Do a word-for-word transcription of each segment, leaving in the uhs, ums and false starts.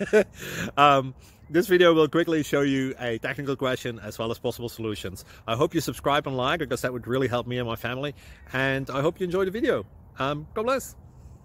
um, this video will quickly show you a technical question as well as possible solutions. I hope you subscribe and like, because that would really help me and my family. And I hope you enjoy the video. Um, God bless.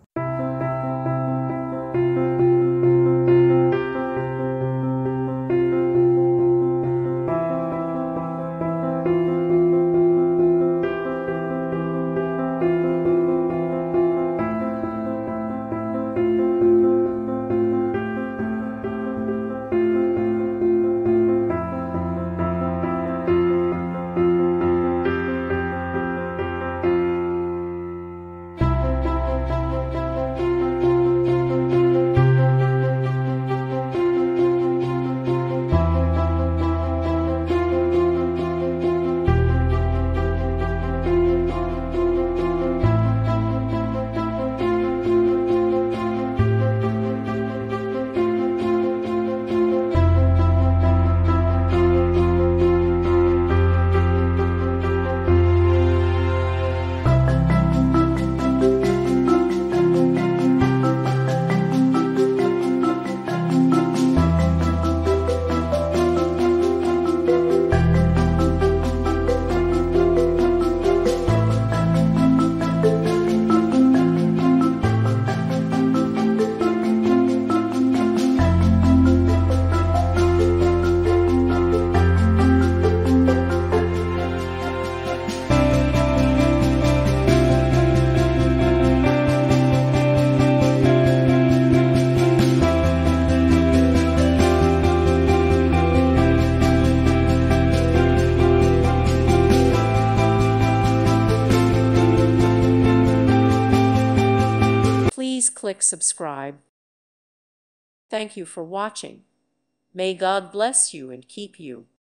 Please click subscribe. Thank you for watching. May God bless you and keep you.